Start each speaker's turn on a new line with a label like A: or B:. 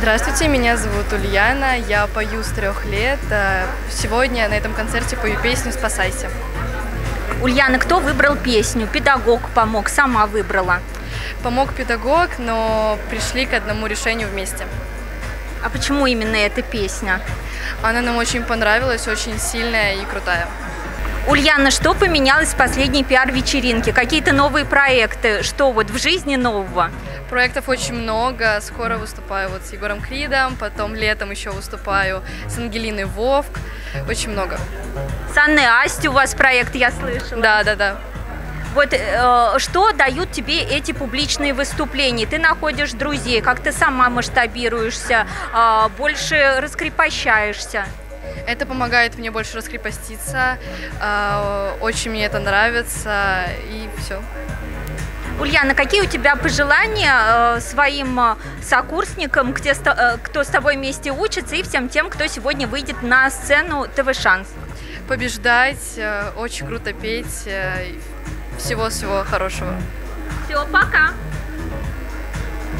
A: Здравствуйте, меня зовут Ульяна, я пою с 3 лет. Сегодня на этом концерте пою песню «Спасайся».
B: Ульяна, кто выбрал песню? Педагог помог, сама выбрала.
A: Помог педагог, но пришли к одному решению вместе.
B: А почему именно эта песня?
A: Она нам очень понравилась, очень сильная и крутая.
B: Ульяна, что поменялось в последней пиар-вечеринке? Какие-то новые проекты? Что вот в жизни нового?
A: Проектов очень много. Скоро выступаю вот с Егором Кридом, потом летом еще выступаю с Ангелиной Вовк. Очень много.
B: С Анной Асти у вас проект, я слышала.
A: Да.
B: Вот что дают тебе эти публичные выступления? Ты находишь друзей, как ты сама масштабируешься, больше раскрепощаешься?
A: Это помогает мне больше раскрепоститься, очень мне это нравится, и все.
B: Ульяна, какие у тебя пожелания своим сокурсникам, кто с тобой вместе учится, и всем тем, кто сегодня выйдет на сцену ТВ Шанс?
A: Побеждать, очень круто петь, всего-всего хорошего.
B: Все, пока!